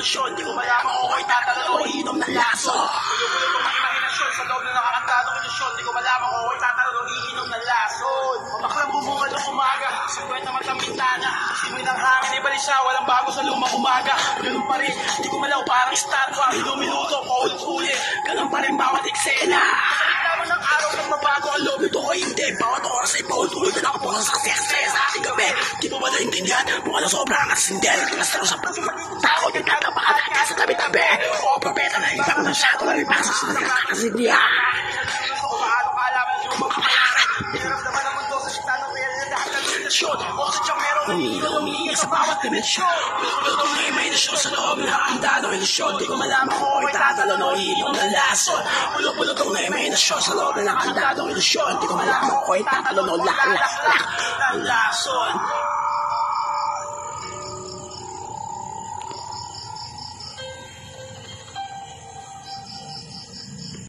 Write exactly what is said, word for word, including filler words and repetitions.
ilusyon. Di ko malaman kung ako'y tatalon o iinom ng laso. Pulong-pulong ang imahinasyon sa loob na nakakantadong ilusyon. Di ko malaman kung ako'y tatalon o iinom ng lason. Mapaklang bubungad ng umaga, sinuwet na matang bintana. Simoy ng hangin ay balisa, walang bago sa lumang umaga. Ganun pa rin, di ko malaw parang estatwa. Minuto, paulit-ulit, ganun pa rin bawat eksena. Laman ng araw nang mabago ang loob nito ay hindi. Bawat oras ay paulit-ulit na nakapungan sa kasi sa ating gabi. Di mo ba naintindihan? Mukha na sobrang kasindel. Kinastaro sa pagkakatao yung nagkapakataka sa tabi-tabi. O propeta na ibang masyado na rin basa sa nagkakasindihan. Paano ka alam ang lumang pangalan? Hirap naman ang mundo sa sita ng real na dahil ang sitasyon. O sa siyang meron umiilaw, umiilaw sa bawat dimensyon. Pulong-pulong na imahinasyon sa loob na nakakandado ilusyon. Di ko malaman kung ako'y tatalon o iinom ng lason. Pulong-pulong na imahinasyon sa loob na nakakandado ilusyon. Di ko malaman kung ako'y tatalon o lak-lak-lak ng lason.